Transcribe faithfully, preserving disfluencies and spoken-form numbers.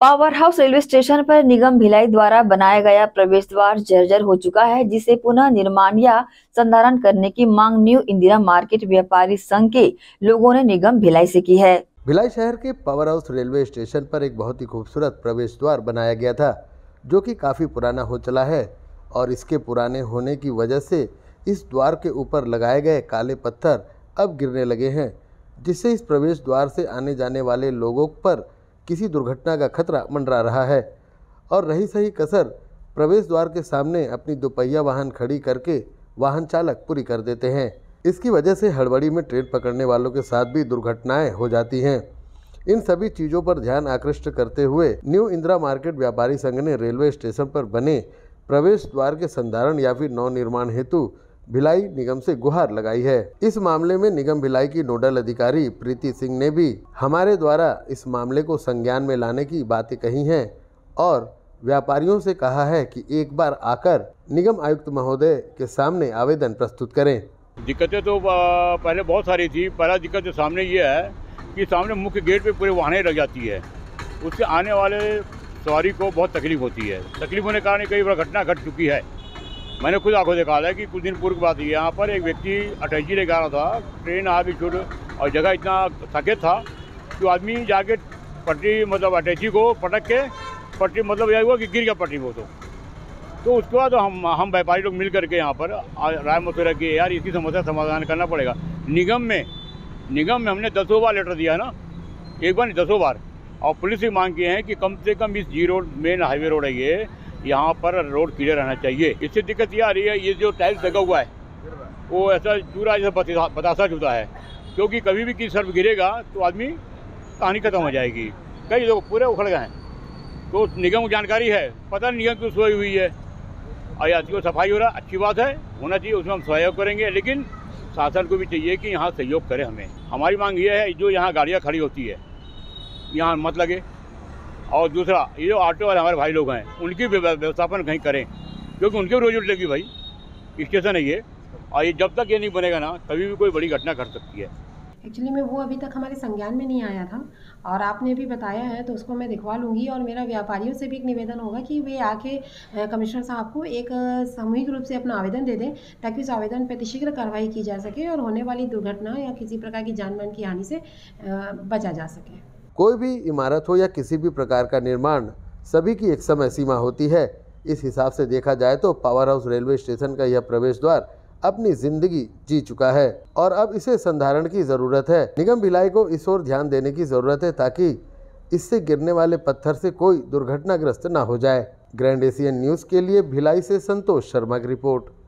Power house railway station पर निगम भिलाई द्वारा बनाया गया प्रवेश द्वार जर्जर हो चुका है, जिसे पुनः निर्माण या संधारण करने की मांग न्यू इंदिरा मार्केट व्यापारी संघ के लोगों ने निगम भिलाई से की है। भिलाई शहर के पावर हाउस रेलवे स्टेशन पर एक बहुत ही खूबसूरत प्रवेश द्वार बनाया गया था, जो कि काफ़ी पुराना हो चला है और इसके पुराने होने की वजह से इस द्वार के ऊपर लगाए गए काले पत्थर अब गिरने लगे हैं, जिससे इस प्रवेश द्वार से आने जाने वाले लोगों पर किसी दुर्घटना का खतरा मंडरा रहा है। और रही सही कसर प्रवेश द्वार के सामने अपनी दोपहिया वाहन खड़ी करके वाहन चालक पूरी कर देते हैं। इसकी वजह से हड़बड़ी में ट्रेन पकड़ने वालों के साथ भी दुर्घटनाएं हो जाती हैं। इन सभी चीज़ों पर ध्यान आकृष्ट करते हुए न्यू इंदिरा मार्केट व्यापारी संघ ने रेलवे स्टेशन पर बने प्रवेश द्वार के संधारण या फिर नवनिर्माण हेतु भिलाई निगम से गुहार लगाई है। इस मामले में निगम भिलाई की नोडल अधिकारी प्रीति सिंह ने भी हमारे द्वारा इस मामले को संज्ञान में लाने की बातें कही हैं और व्यापारियों से कहा है कि एक बार आकर निगम आयुक्त महोदय के सामने आवेदन प्रस्तुत करें। दिक्कतें तो पहले बहुत सारी थी। पहला दिक्कत सामने ये है कि सामने मुख्य गेट पे पूरे वाहनें लग जाती है, उससे आने वाले सवारी को बहुत तकलीफ होती है। तकलीफ होने के कारण कई बार घटना घट चुकी है। मैंने खुद आंखों देखा है कि कुछ दिन पूर्व की बात है, यहाँ पर एक व्यक्ति अटैची लेकर आ रहा था, ट्रेन आ भी छूट और जगह इतना थके था कि आदमी जाके पटरी मतलब अटैची को पटक के पटरी मतलब यह हुआ कि गिर गया पटरी वो तो तो उसके बाद हम हम व्यापारी लोग मिल करके यहाँ पर राय मशवरा किए, यार इसकी समस्या समाधान करना पड़ेगा। निगम में निगम में हमने दसों बार लेटर दिया ना, एक बार नहीं दसों बार, और पुलिस से मांग किए हैं कि कम से कम इस G road main highway road है ये, यहाँ पर रोड क्लियर रहना चाहिए। इससे दिक्कत ये आ रही है, ये जो टाइल्स लगा हुआ है वो ऐसा चूरा जैसा बतासा चूता है, क्योंकि कभी भी किसी सर्फ गिरेगा तो आदमी कहानी खत्म हो जाएगी। कई लोग पूरे उखड़ गए हैं, तो निगम को जानकारी है, पता नहीं निगम क्यों सोई हुई है। और आज को सफाई हो रहा, अच्छी बात है, होना चाहिए, उसमें हम सहयोग करेंगे, लेकिन शासन को भी चाहिए कि यहाँ सहयोग करे हमें। हमारी मांग ये है, जो यहाँ गाड़ियाँ खड़ी होती है यहाँ मत लगे, और दूसरा ये जो ऑटो वाले हमारे भाई लोग हैं उनकी व्यवस्थापन कहीं करें, क्योंकि उनके भी रोजी रोटी भाई स्टेशन है ये, और ये जब तक ये नहीं बनेगा ना कभी भी कोई बड़ी घटना घट सकती है। एक्चुअली में वो अभी तक हमारे संज्ञान में नहीं आया था और आपने भी बताया है तो उसको मैं दिखवा लूँगी। और मेरा व्यापारियों से भी एक निवेदन होगा कि वे आके कमिश्नर साहब को एक सामूहिक रूप से अपना आवेदन दे दें, ताकि उस आवेदन पर शीघ्र कार्रवाई की जा सके और होने वाली दुर्घटना या किसी प्रकार की जान मान की हानि से बचा जा सके। कोई भी इमारत हो या किसी भी प्रकार का निर्माण, सभी की एक समय सीमा होती है। इस हिसाब से देखा जाए तो पावर हाउस रेलवे स्टेशन का यह प्रवेश द्वार अपनी जिंदगी जी चुका है और अब इसे संधारण की जरूरत है। निगम भिलाई को इस ओर ध्यान देने की जरूरत है, ताकि इससे गिरने वाले पत्थर से कोई दुर्घटनाग्रस्त न हो जाए। ग्रैंड एशियन न्यूज़ के लिए भिलाई से संतोष शर्मा की रिपोर्ट।